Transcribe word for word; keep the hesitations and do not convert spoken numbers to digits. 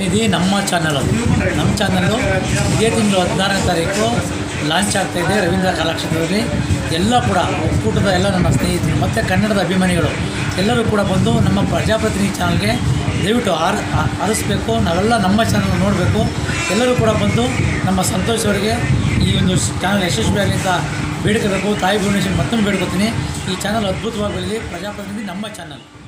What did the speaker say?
ಪ್ರಜಾಪ್ರತಿನಿಧಿ ನಮ್ಮ ಚಾನಲ್ ಅದು ನಮ್ಮ ಚಾನಲ್ಲು ಇದೇ ತಿಂಗಳು ಹದಿನಾರನೇ ತಾರೀಕು ಲಾಂಚ್ ಆಗ್ತಾಯಿದೆ ರವೀಂದ್ರ ಕಲಾಕ್ಷೇತ್ರದಲ್ಲಿ. ಎಲ್ಲ ಕೂಡ ಒಕ್ಕೂಟದ ಎಲ್ಲ ನನ್ನ ಸ್ನೇಹಿತರು ಮತ್ತು ಕನ್ನಡದ ಅಭಿಮಾನಿಗಳು ಎಲ್ಲರೂ ಕೂಡ ಬಂದು ನಮ್ಮ ಪ್ರಜಾಪ್ರತಿನಿಧಿ ಚಾನಲ್ಗೆ ದಯವಿಟ್ಟು ಆರ್ ಆರಿಸ್ಬೇಕು. ನಾವೆಲ್ಲ ನಮ್ಮ ಚಾನಲ್ ನೋಡಬೇಕು. ಎಲ್ಲರೂ ಕೂಡ ಬಂದು ನಮ್ಮ ಸಂತೋಷ್ ಅವರಿಗೆ ಈ ಒಂದು ಚಾನಲ್ ಯಶಸ್ವಿಯಾಗಲಿ ಅಂತ ಬೇಡ್ಕೋಬೇಕು. ತಾಯಿ ಭುವನೇಶ್ವರಿ ಮತ್ತೊಮ್ಮೆ ಬೇಡ್ಕೊತೀನಿ. ಈ ಚಾನಲ್ ಅದ್ಭುತವಾಗಿ ಬೆಳೀಲಿ. ಪ್ರಜಾಪ್ರತಿನಿಧಿ ನಮ್ಮ ಚಾನಲ್.